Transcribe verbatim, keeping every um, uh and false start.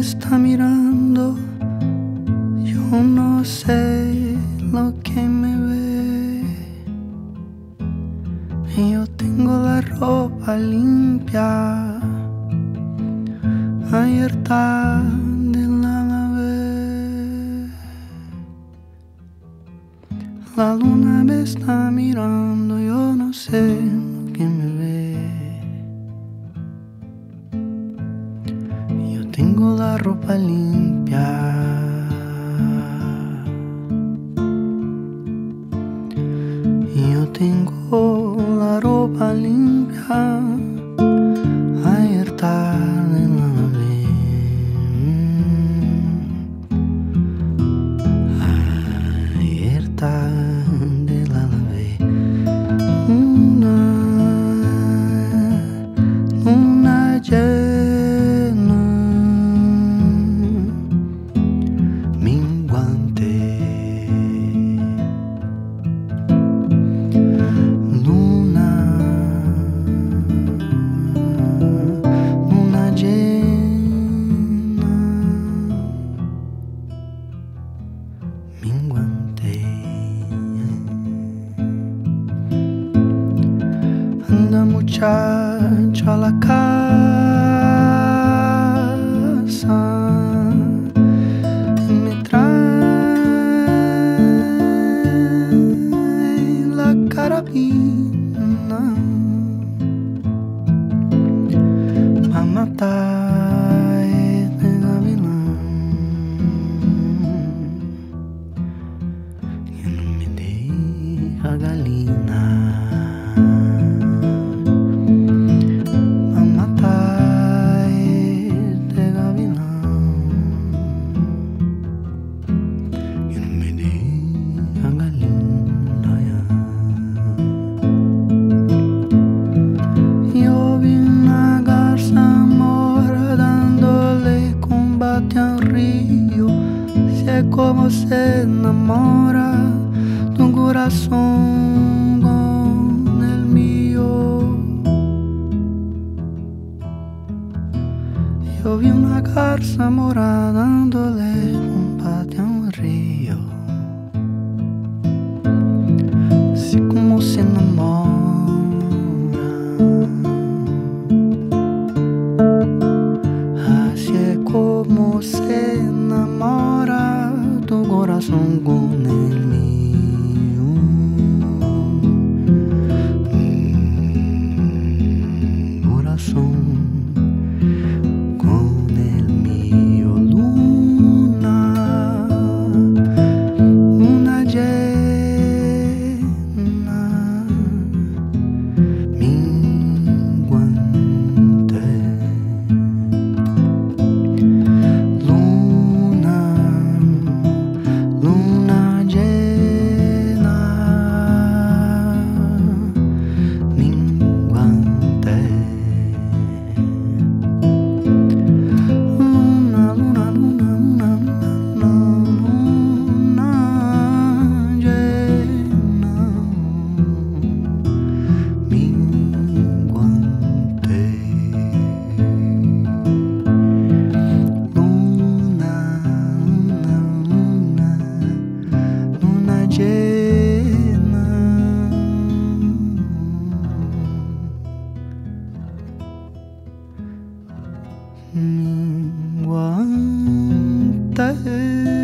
está mirando, yo no sé lo que me ve. Yo tengo la ropa limpia, ayer tarde la lavé. La luna me está mirando, yo no sé lo que me ve. Yo tengo la ropa limpia, yo tengo la ropa limpia, ayer tarde la lavé. Ayer tarde la lavé. Una luna llena, minguante. Luna, luna llena, minguante. Anda muchacho a la casa y me trae la carabina pa' matar este gavilán que no me deja galina. Como se enamora de un corazón con el mío. Yo vi una garza mora dándole combate a un río. Así como se enamora, así es como se enamora tu corazón con el mío. Mm, corazón con el mío. Luna, luna llena, minguante. Minguante.